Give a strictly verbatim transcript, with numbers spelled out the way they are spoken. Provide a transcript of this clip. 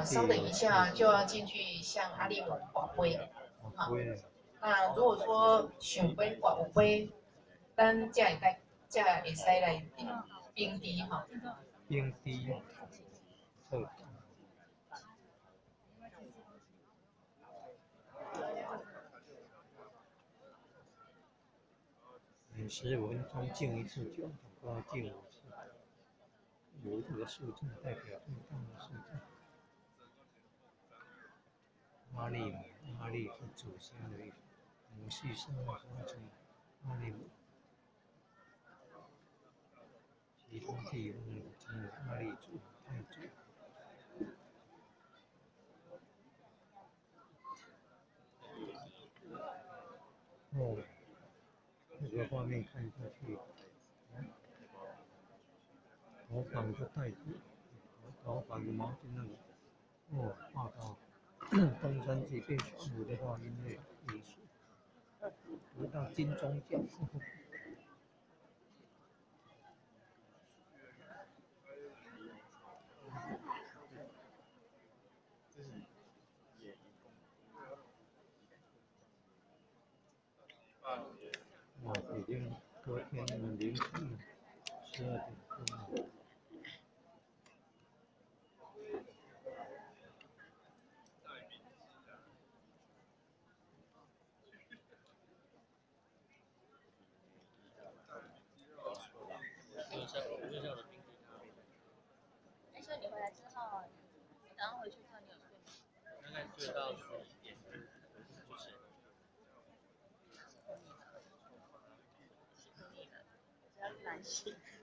稍等一下就要进去向阿里文广杯。好，那如果说想杯广杯，咱才会带，才会使来冰滴哈。 冰滴，好。每十五分钟敬一次酒，总共敬五次。五这个数字代表运动的数字。阿利姆，阿利是祖先的意思，母系社会发展，阿利姆。其他地方的称为阿利族、泰族。哦，这个画面看下去，头绑个袋子，头绑个毛巾那个，哦，画到东山纪变小舞的话，音乐艺术，得到金钟奖。哇，已经隔天的凌晨十二点钟了。 哎，所以你回来之后，你早上回去之后你有睡吗？大概睡到十一点，就是辛苦你了，只要难醒。